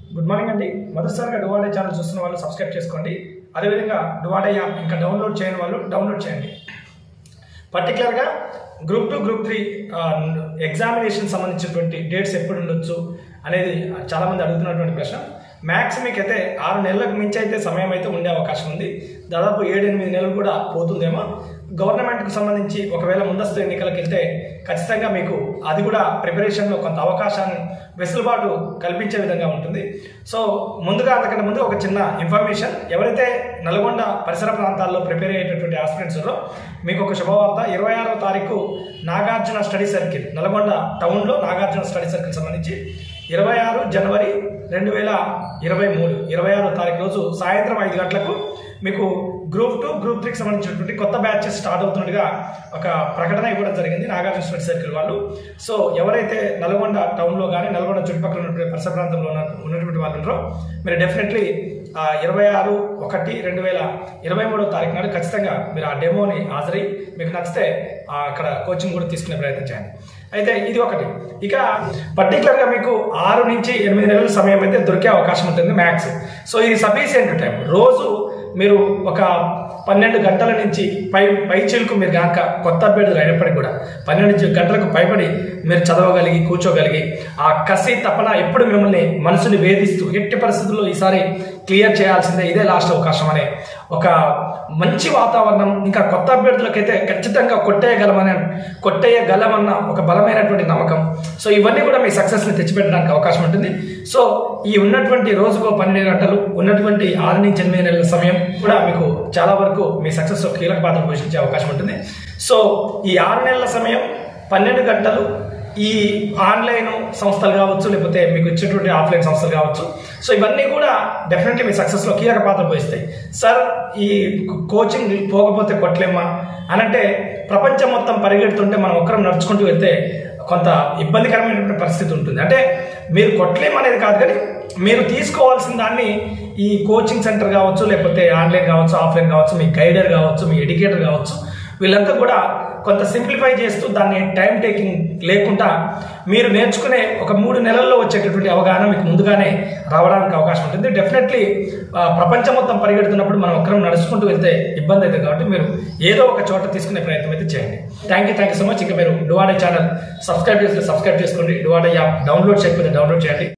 Good morning అండి. మొదటిసారిగా డువాడే channel చూస్తున్న వాళ్ళు సబ్స్క్రైబ్ చేసుకోండి. అదేవిధంగా డువాడే యాప్ ఇంకా డౌన్లోడ్ చేయని వాళ్ళు డౌన్లోడ్ చేయండి. పర్టికులర్గా గ్రూప్ 2 గ్రూప్ 3 ఎగ్జామినేషన్ సంబంధించినటువంటి డేట్స్ ఎప్పుడు ఉండొచ్చు అనేది చాలామంది అడుగుతున్నటువంటి ప్రశ్న. మ్యాక్స్ మీకైతే 6 నెలలకు మించి అయితే సమయం అయితే ఉండే అవకాశం ఉంది. దాదాపు 7-8 నెలలు కూడా పోతుందేమో. గవర్నమెంట్కు సంబంధించి ఒకవేళ ముందస్తు ఎన్నికలకు వెళ్తే ఖచ్చితంగా మీకు అది కూడా ప్రిపరేషన్లో కొంత అవకాశాన్ని వెసులుబాటు కల్పించే విధంగా ఉంటుంది. సో ముందుగా అంతకంటే ముందు ఒక చిన్న ఇన్ఫర్మేషన్, ఎవరైతే నల్గొండ పరిసర ప్రాంతాల్లో ప్రిపేర్ అయ్యేటటువంటి ఆస్పిరెంట్స్ ఉన్నారో మీకు ఒక శుభవార్త. 26వ తారీఖు నాగార్జున స్టడీ సర్కిల్, నల్గొండ టౌన్లో నాగార్జున స్టడీ సర్కిల్ సంబంధించి 26 జనవరి 2023 26వ తారీఖు రోజు సాయంత్రం 5 గంటలకు మీకు గ్రూప్ 2 గ్రూప్ 3కి సంబంధించినటువంటి కొత్త బ్యాచెస్ స్టార్ట్ అవుతున్నట్టుగా ఒక ప్రకటన ఇవ్వడం జరిగింది నాగార్జున స్టడీ సర్కిల్ వాళ్ళు. సో ఎవరైతే నల్గొండ టౌన్లో కానీ నల్గొండ చుట్టుపక్కల ఉన్నటువంటి పరిసర ప్రాంతంలో ఉన్నటువంటి వాళ్ళు ఉన్నారో మీరు డెఫినెట్లీ 26/1/2023 తారీఖు నాడు ఖచ్చితంగా మీరు ఆ డెమోని హాజరై మీకు నచ్చితే అక్కడ కోచింగ్ కూడా తీసుకునే ప్రయత్నం చేయండి. అయితే ఇది ఒకటి. ఇక పర్టికులర్గా మీకు 6 నుంచి 8 నెలల సమయం అయితే దొరికే అవకాశం ఉంటుంది మ్యాక్స్. సో ఇది సఫిషియంట్ టైం. రోజు మీరు ఒక 12 గంటల నుంచి పై చిలుకు మీరు కనుక కొత్త అభ్యర్థులు అయినప్పటికీ కూడా 12 గంటలకు పైబడి మీరు చదవగలిగి కూర్చోగలిగి ఆ కసి తపన ఎప్పుడు మిమ్మల్ని మనసుని వేధిస్తూ ఎట్టి పరిస్థితుల్లో ఈసారి క్లియర్ చేయాల్సిందే, ఇదే లాస్ట్ అవకాశం అనే ఒక మంచి వాతావరణం, ఇంకా కొత్త అభ్యర్థులకైతే ఖచ్చితంగా కొట్టేయగలమన్న ఒక బలమైనటువంటి నమ్మకం. సో ఇవన్నీ కూడా మీ సక్సెస్ని తెచ్చిపెట్టడానికి అవకాశం ఉంటుంది. సో ఈ ఉన్నటువంటి రోజుకో 12 గంటలు ఉన్నటువంటి 6 నుంచి 8 నెలల సమయం కూడా మీకు చాలా వరకు మీ సక్సెస్లో కీలక పాత్ర పోషించే అవకాశం ఉంటుంది. సో ఈ 6 నెలల సమయం 12 గంటలు ఈ ఆన్లైన్ సంస్థలు కావచ్చు, లేకపోతే మీకు ఇచ్చేటువంటి ఆఫ్లైన్ సంస్థలు కావచ్చు. సో ఇవన్నీ కూడా డెఫినెట్లీ మీ సక్సెస్లో కీలక పాత్ర పోయిస్తాయి. సార్ ఈ కోచింగ్ పోకపోతే కొట్టలేమా అనంటే, ప్రపంచం మొత్తం పరిగెడుతుంటే మనం ఒక్కరం నడుచుకుంటూ వెళ్తే కొంత ఇబ్బందికరమైనటువంటి పరిస్థితి ఉంటుంది. అంటే మీరు కొట్టలేమనేది కాదు, కానీ మీరు తీసుకోవాల్సిన దాన్ని ఈ కోచింగ్ సెంటర్ కావచ్చు, లేకపోతే ఆన్లైన్ కావచ్చు, ఆఫ్లైన్ కావచ్చు, మీ గైడర్ కావచ్చు, మీ ఎడ్యుకేటర్ కావచ్చు, వీళ్ళంతా కూడా కొంత సింప్లిఫై చేస్తూ దాన్ని టైం టేకింగ్ లేకుండా మీరు నేర్చుకునే ఒక 3 నెలల్లో వచ్చేటటువంటి అవగాహన మీకు ముందుగానే రావడానికి అవకాశం ఉంటుంది. డెఫినెట్లీ ప్రపంచం మొత్తం పరిగెడుతున్నప్పుడు మనం ఒక్కరం నడుచుకుంటూ వెళ్తే ఇబ్బంది అవుతుంది. కాబట్టి మీరు ఏదో ఒక చోట తీసుకునే ప్రయత్నం అయితే చేయండి. Thank you so much. ఇంకా మీరు డువాడే ఛానల్ సబ్స్క్రైబ్ చేసుకోండి. డువాడే యాప్ డౌన్లోడ్ చేయకపోతే డౌన్లోడ్ చేయండి.